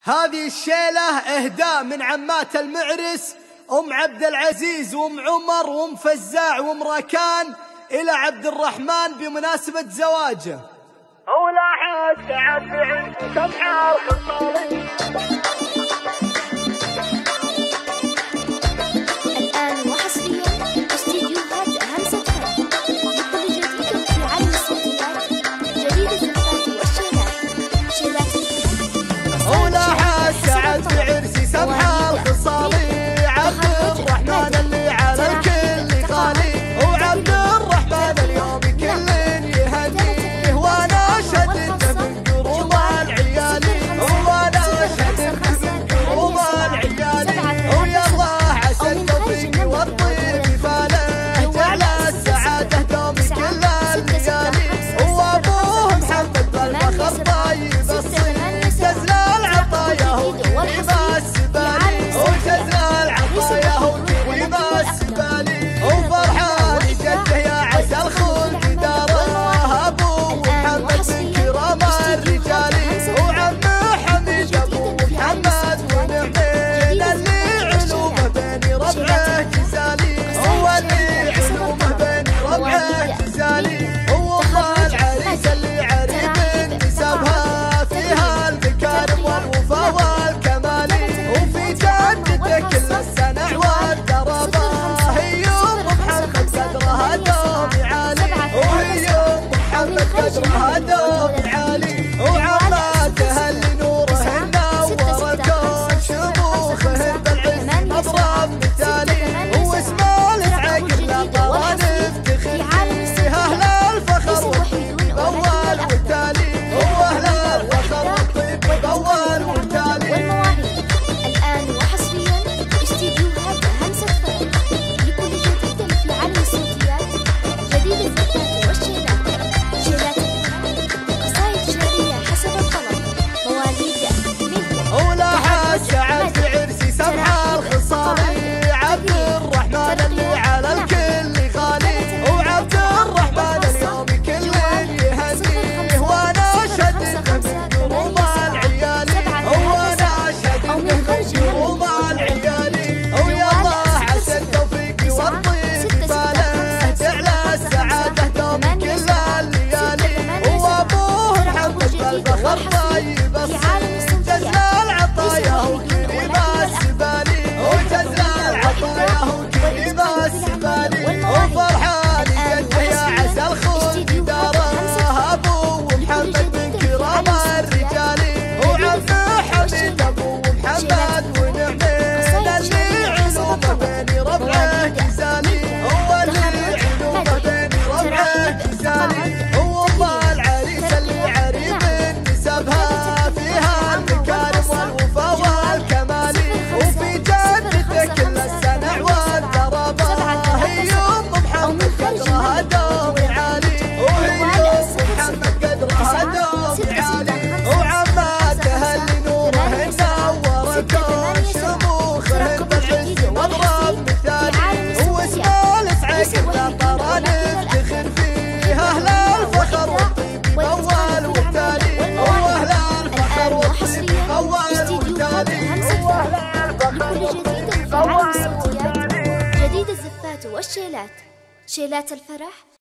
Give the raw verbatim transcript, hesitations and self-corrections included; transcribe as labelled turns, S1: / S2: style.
S1: هذه الشيلة إهداء من عمات المعرس أم عبد العزيز وأم عمر وأم فزاع وأم راكان إلى عبد الرحمن بمناسبة زواجه.
S2: أولى حد سعد بعيد سمحة الخصالي.
S3: الآن وحصريا استديوهات همسة فن لكل جديد في عالم الصوتيات جديد الزفات والشيلات شيلات
S1: أولى حد سعد بعرسي سمحة الخصالي عبد الرحمن اللي على الكل غالي وعبد الرحمن اليوم كل يهنيه وانا شدد من قروب العيالي وانا شدد من قروب العيالي ويا الله عسى التوفيق والطيب فاله جعل السعادة دوم كل الليالي وابوه محمد بالفخر طيب الصيف جزل العطايا هو كريم السبالي وجزل العطايا هو كريم السبالي وفرحان جده يا عسى الخلق داره ابوه محمد من كرام الرجالي وعمه حميد ابوه محمد ونعمين اللي علومه بين ربعه جزالي هو اللي علومه بين ربعه جزالي والله العريس اللي عريب نسبها فيها المكارم والوفا والكمال وفي جدته كل السنع والدربه هي ام محمد قدرها دوم عالي وهي ام محمد قدرها دوم عالي وعماته اللي نورهن نور الكون شموخهن بالعز مضرب مثالي واسم الاسعاق النقرة نفتخر فيه اهل الفخر والطيب اول والتالي واهل الفخر والطيب اول والتالي.
S3: والمواهب الآن وحصريا استديوهات همسة فن لكل جديد في عالم الصوتيات جديد الزفات والشيلات شيلات الفن قصائد شعرية حسب الطلب مواليد ملكة
S1: أولى حد سعد بعرسي سمحة الخصالي عبد الرحمن اللي على الكل غالي وعبد الرحمن اليوم كل يهنيه وانا شدد من قروب العيالي وانا شدد من قروب العيالي ويا الله عسى التوفيق والطيب فاله جعل السعادة دوم كل الليالي وابوه محمد بالفخر طيب الصيف جزل العطايا هو كريم السبالي وجزل العطايا هو كريم السبالي وفرحان جده يا عسى الخلق داره ابوه محمد من كرام الرجالي وعمه حميد ابوه محمد ونعمين اللي علومه بين ربعه جزالي هو اللي علومه بين ربعه جزالي والله العريس اللي عريب نسبها فيها المكارم والوفا والكمال وفي جدته كل السنع والدربه هي ام محمد قدرها دوم عالي وهي ام محمد قدرها دوم عالي وعماته اللي نورهن نور الكون شموخهن بالعز مضرب مثالي واسم الاسعاق النقرة نفتخر فيه اهل الفخر والطيب اول والتالي واهل الفخر والطيب اول والتالي
S3: لكل جديد في عالم الصوتيات جديد الزفات والشيلات شيلات الفرح